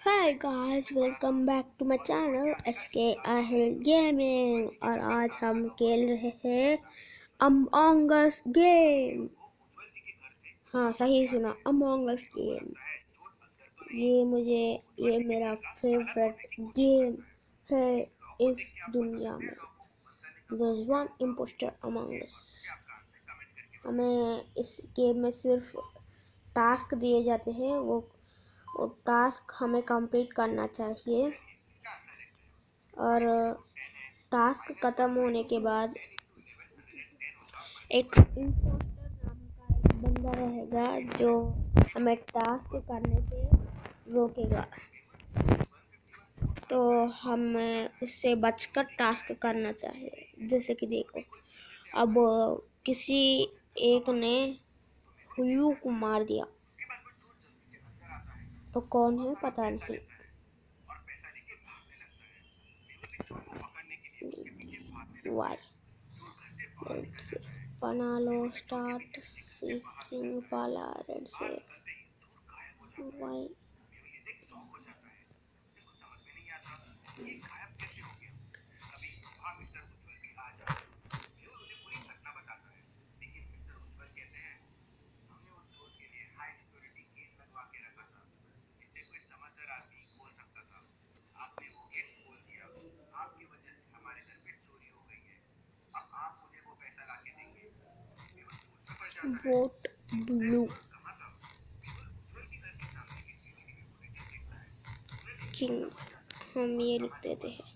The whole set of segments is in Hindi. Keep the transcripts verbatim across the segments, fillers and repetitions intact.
Hi guys, welcome back to my channel S K Aahil gaming. और आज हम खेल रहे हैं अमोंग अस गेम। हाँ, सही सुना, अमोंग अस गेम। ये मुझे ये मेरा फेवरेट गेम है इस दुनिया में। There's one imposter among us। हमें इस गेम में सिर्फ टास्क दिए जाते हैं, वो वो टास्क हमें कंप्लीट करना चाहिए। और टास्क ख़त्म होने के बाद एक इम्पोस्टर नाम का एक बंदा रहेगा जो हमें टास्क करने से रोकेगा। तो हमें उससे बचकर टास्क करना चाहिए। जैसे कि देखो, अब किसी एक ने हुयू को मार दिया, तो कौन है पता नहीं। वाई बना लो, स्टार्ट सीकिंग पाला रेड से वाई। वोट ब्लू किंग, हम ये लिख देते हैं।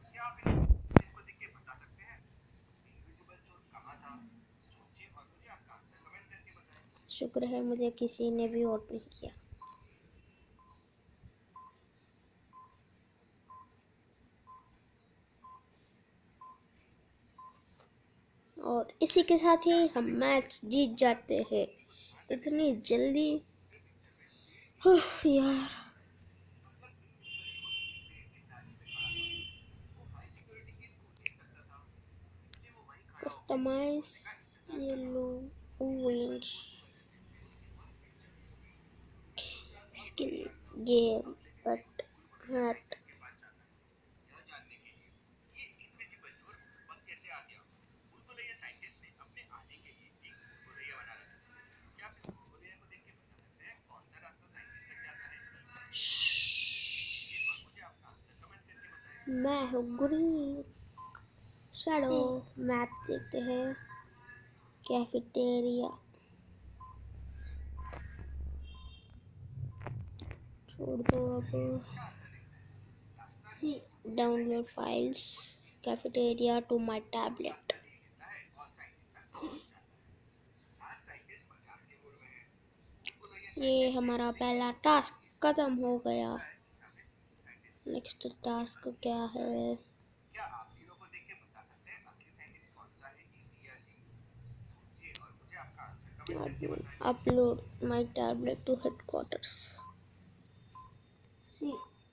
शुक्र है मुझे किसी ने भी वोट नहीं किया। और इसी के साथ ही हम मैच जीत जाते हैं इतनी जल्दी। यार, customize yellow orange skin game but hat. मैं हूँ ग्रीन शैडो। मैप देखते हैं। कैफेटेरिया छोड़ दो अब। Download files cafeteria to my tablet. ये हमारा पहला टास्क खत्म हो गया। नेक्स्ट टास्क क्या है? Upload my tablet to headquarters. सी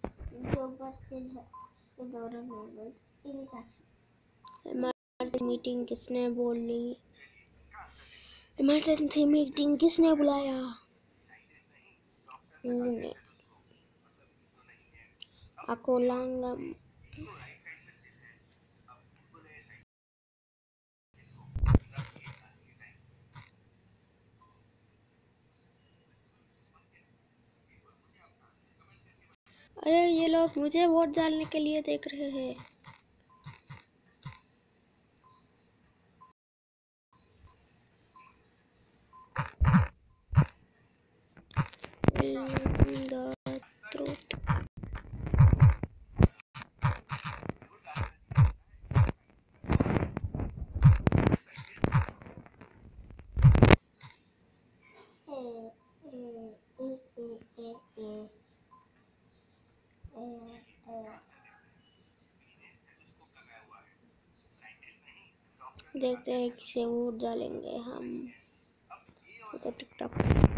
इमरजेंसी मीटिंग किसने बोली? इमरजेंसी मीटिंग किसने बुलाया? ने अकोलांगम। अरे, ये लोग मुझे वोट डालने के लिए देख रहे हैं। The truth। देखते हैं किसे वोट डालेंगे हम। तो टिकटॉक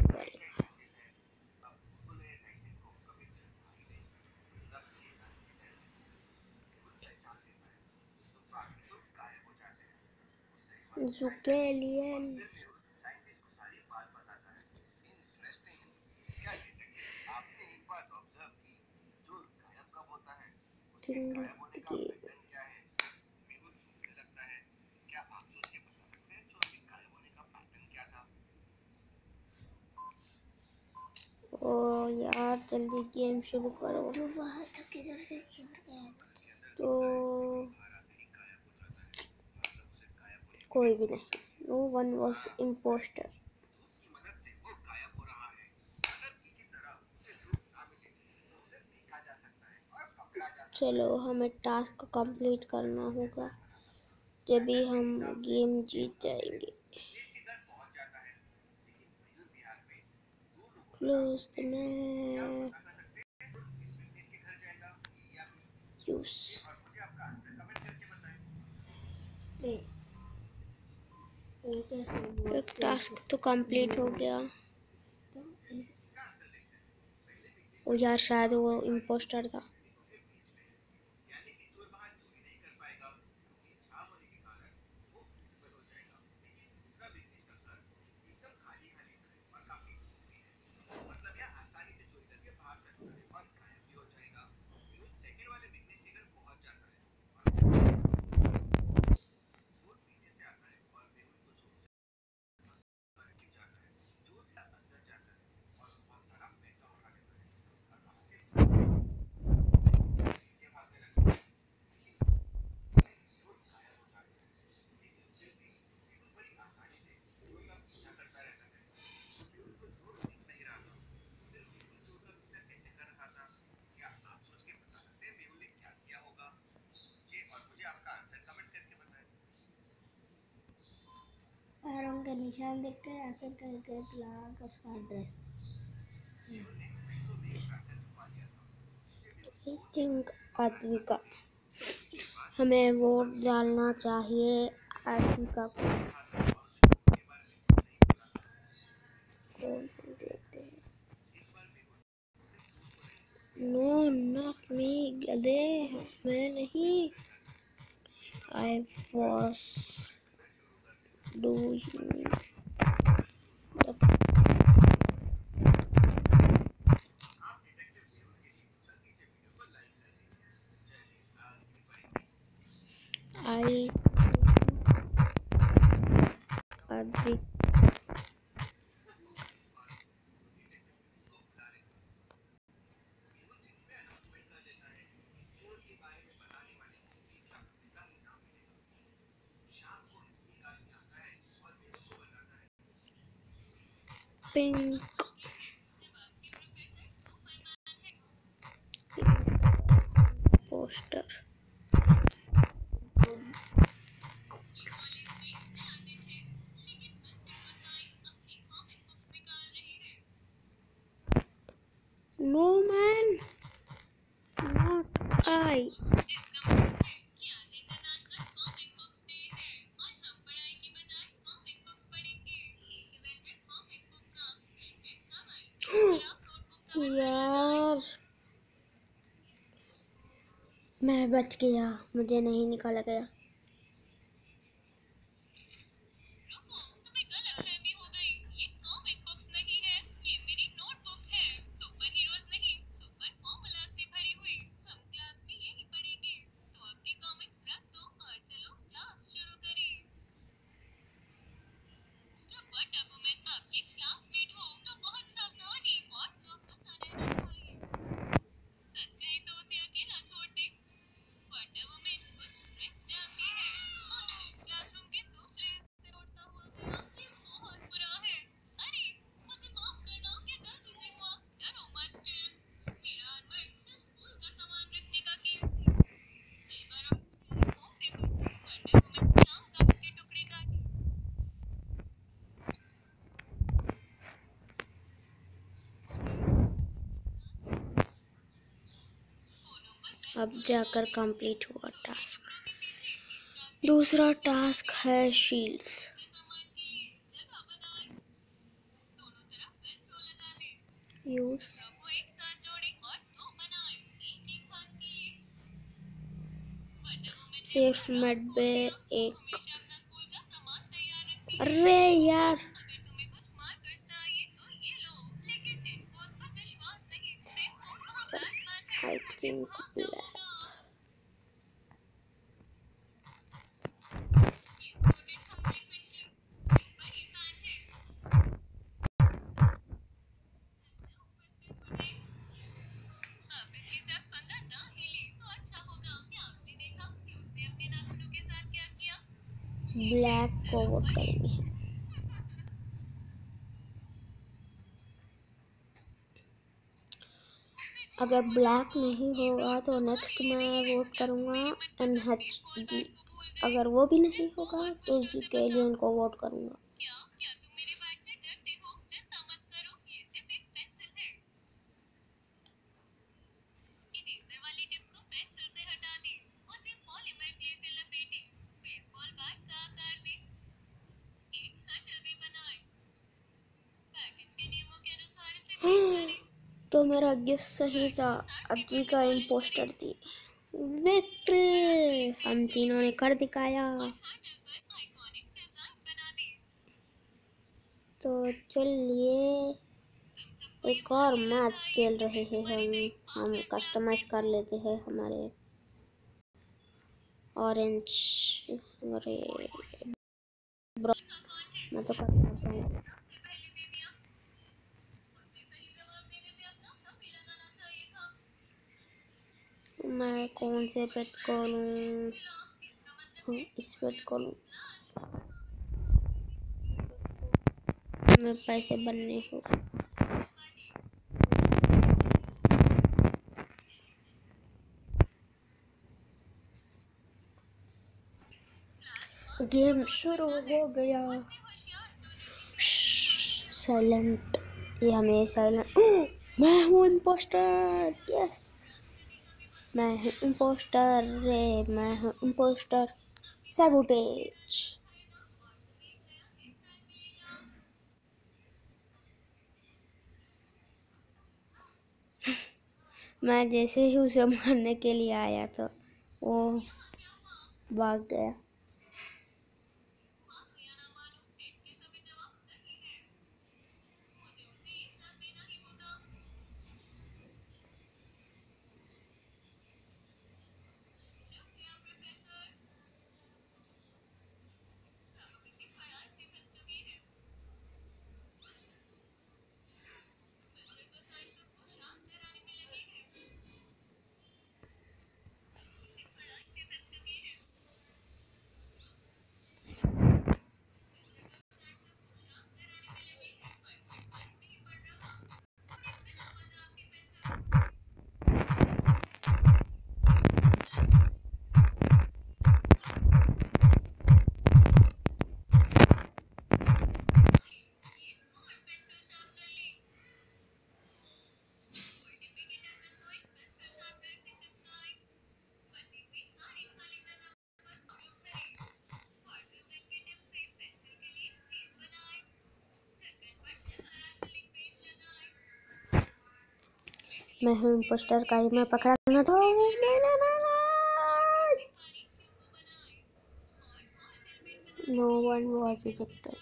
जुकेलियन। King of the game. ओ यार जल्दी गेम शुरू करो। तो बाहर तक किधर से क्यों गया? तो कोई भी नहीं। No one was impostor. चलो हमें टास्क को कंप्लीट करना होगा, जभी हम गेम जीत जाएंगे। Close the map. यूज। एक टास्क तो कंप्लीट हो गया। ओ यार शायद वो इम्पोस्टर था। पैरों के निशान देख कर ऐसे करके ब्लॉक उसका ड्रेस। आई थिंक आद्विका, हमें वोट डालना चाहिए आद्विका को। कौन देखते हैं। नो नॉट मी, गधे मैं नहीं। I was doing I Aadvika. Pink poster. No man, not I. यार मैं बच गया, मुझे नहीं निकाला गया। अब जाकर कंप्लीट हुआ टास्क। दूसरा टास्क है शील्ड्स। यूज सेफ मेड बे एक। अरे यार आई थिंक ब्लैक। ब्लैक को वोट करेंगे। अगर ब्लैक नहीं होगा तो नेक्स्ट मैं वोट करूँगा एन एच जी। अगर वो भी नहीं होगा तो जिकेलियन को वोट करूँगा। तो मेरा गेस सही था, अद्विका इम्पोस्टर थी। विक्ट्री हम तीनों ने कर दिखाया। तो चलिए एक और मैच खेल रहे हैं हम हम कस्टमाइज कर लेते हैं हमारे ऑरेंज। अरे मैं तो कर सकता हूँ। मैं कौन से पेट को लूँ? इस पेट को लूँ। मैं पैसे बनने हो। गेम शुरू हो गया। साइलेंट, ये हमें साइलेंट। मैं हूँ इम्पोस्टर। यस मैं हूँ इम्पोस्टर रे, मैं हूँ इम्पोस्टर। सैबोटेज। मैं जैसे ही उसे मारने के लिए आया तो वो भाग गया। मैं हूँ इम्पोस्टर का ही मैं पकड़ना था। No one was ejected.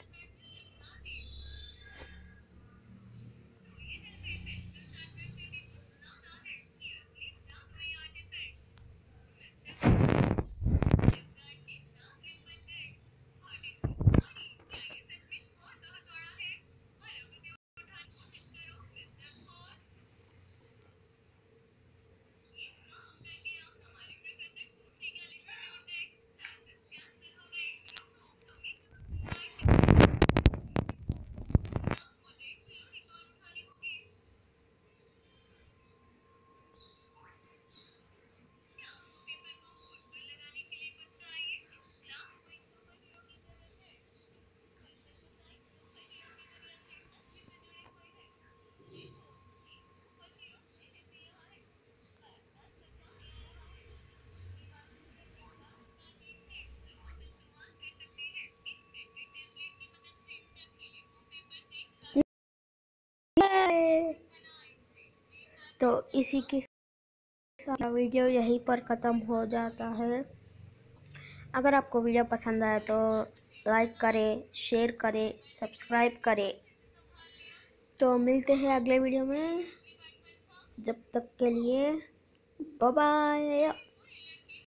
तो इसी के साथ वीडियो यहीं पर ख़त्म हो जाता है। अगर आपको वीडियो पसंद आए तो लाइक करें, शेयर करें, सब्सक्राइब करें। तो मिलते हैं अगले वीडियो में, जब तक के लिए बाय बाय।